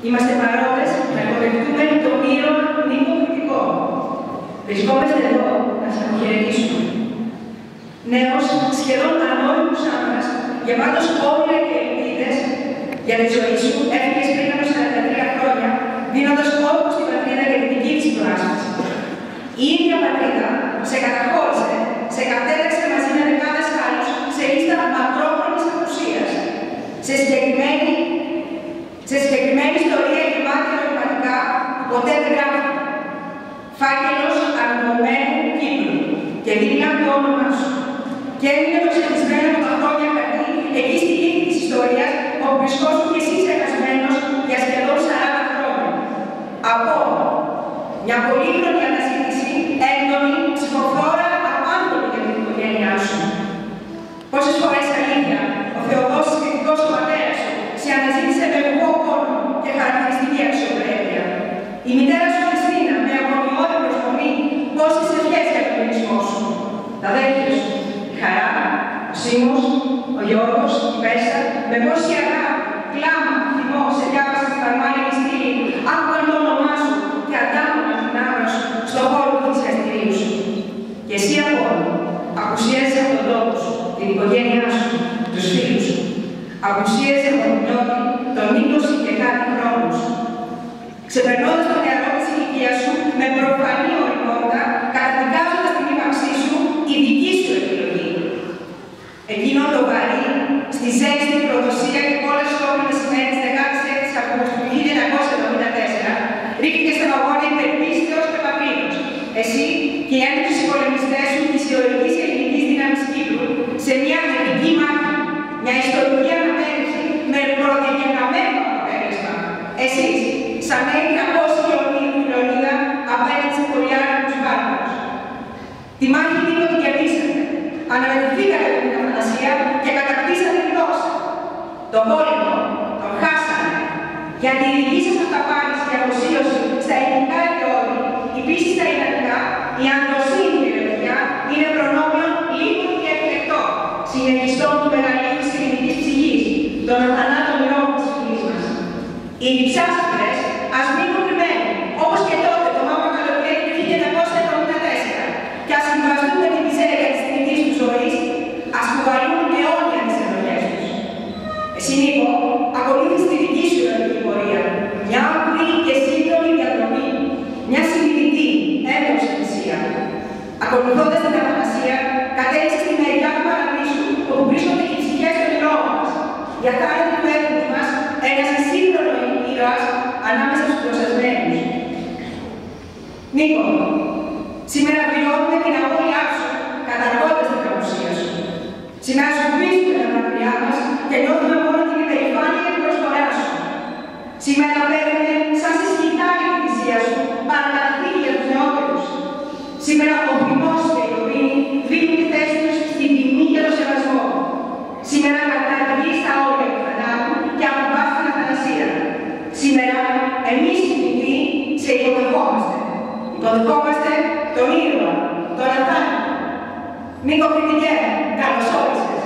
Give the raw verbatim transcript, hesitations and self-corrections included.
Είμαστε παρόντες να αποδεχτούμε τον ήρωα Νίκο Κρητικό. Βρισκόμαστε εδώ να σας αποχαιρετήσουμε. Νέος, σχεδόν ανώνυμος άνδρας, γεμάτος όνειρα και ελπίδες για τη ζωή σου, έφυγες πριν από σαράντα τρία χρόνια, δίνοντας κόπο στην πατρίδα για την δική της προάσπιση. Η ίδια πατρίδα σε καταχώρησε, σε κατέταξε μαζί με δεκάδες άλλους σε λίστα μακρόχρονης απουσίας, σε συγκεκριμένη, σε συγκεκριμένη ιστορία γεμάτη ερωτηματικά που ποτέ δεν γράφει. Φάκελος αγνοωμένου Κύπρου και δίπλα το όνομά σου. Και έμεινε το ξεχασμένο από τα χρόνια χαρτί εκεί στη λύθη της ιστορίας όπου βρισκόσουν και εσύ ξεχασμένος για σχεδόν σαράντα χρόνια. Από μια πολύχρονη αναζήτηση, έντονη, ψυχοφόρα, απάντολη για την οικογένειά σου. Πόσες φορές αλήθεια, ο Θεοδόσης Κρητικός, ο πατέρας σου, σε αναζήτησε με εγώ πόνο και χαρακτηριστική αξιοπρέπεια. Η μητέρα σου Χριστίνα, με αγωνιώδη προσμονή, πόσες ευχές για τον μυρισμό σου. Τα αδέρφια σου, η Χαρά, ο Σίμος, ο Γιώργος, η Πέστα, με πόση αγάπη, κλάμα, θυμό, σε διάβασαν στην παρμάνια στήλη, άκουγαν το όνομά σου και αντάμωναν την άμυνα σου στον χώρο του θυσιαστηρίου σου. Και εσύ ακόμα, απουσίαζε από τον τόπο σου, την οικογένειά σου, τους φίλους σου. Απουσίαζε από τον νιώτη, τον είκοσι και κάτι χρόνους. Ξεπερνώντας το νεαρό της ηλικίας σου, με προφανή οριμότητα, καταδικάζοντας την ύπαρξή σου, η δική σου επιλογή. Εκείνο το βαρύ, στη ζέστη, προδοσία και πολλέςόμενες ημέρες της δεκάτης έκτης Αυγούστου του χίλια εννιακόσια εβδομήντα τέσσερα, ρίχτηκε στον αγώνα υπερπίστεως και παπίλους. Εσύ και οι έντυπους συμπολεμιστές σου της ιστορικής ελληνικής δύναμης Κύπρου σε μια ανεδική μάχη, μια ιστορική αναμέτρηση με προδιαγεγραμμένο αποτέλεσμα. Εσείς, σαν νέοι τραπόσιοι Λεωνίδα, απέναντι σε πολυάριθμους βάρβαρους. Τη μάχη Νίκο την κερδίσατε. Αναμετρηθήκατε από την Αθανασία και κατακτήσατε τη δόξα. Τον πόλεμο τον χάσανε. Γιατί η δική σας αυταπάτηση και αφοσίωση στα ελληνικά εδώδη, η πίστη στα ιδανικά, η αντροσύνη και η ελευθερία είναι προνόμιο λίγο και εκλεκτό, συνεχιστών του μεγαλείου της ελληνικής ψυχής, των αθανάτων λόγων της φυλής μας. Οι διψάσπρες ας μείνουν κρυμμένοι, όπως και τότε το μαύρο καλοκαίρι του χίλια εννιακόσια εβδομήντα τέσσερα, και ας συμβαστούν με τη μιζέρια της θνητής του ζωής, ας κουβαλούν αιώνια τις ενοχές τους. Εσύ, Νίκο, ακολούθησε τη δική σου ερωτική πορεία, μια οκρή και σύντομη διαδρομή, μια συνειδητή, έντοξη θυσία. Ακολουθώντας την Αθανασία, κατέληξες στη μεριά του παραδείσου, όπου βρίσκονται οι ψυχές των ηρώων μας. Για χάρη του έθνου μας, ένας σύγχρονο ήρωας ανάμεσα στους προσεσμένους. Νίκο, σήμερα βιώνουμε την αγώνιά σου, καταργώντας την απουσία σου. Σήμερα σου βρίσκουμε τα μακριά μας και νιώθουμε μόνο την υπερηφάνεια και την προσφορά σου. Σήμερα παίρνουμε σαν στη σκητάλη τη θυσία σου, παρακαταθήκη για τους νεότερους. Σήμερα ο ποιμός και η οδύνη δίνουν τη θέση τους στην τιμή και το σεβασμό. Σήμερα καταργείς τα όρια του θανάτου και αποβάς την αθανασία. Σήμερα εμείς οι ποιμοί σε υποδεχόμαστε. Υποδεχόμαστε τον ήρωα, τον αθάνατο. Νίκο Κρητικέ, καλώς όρισες.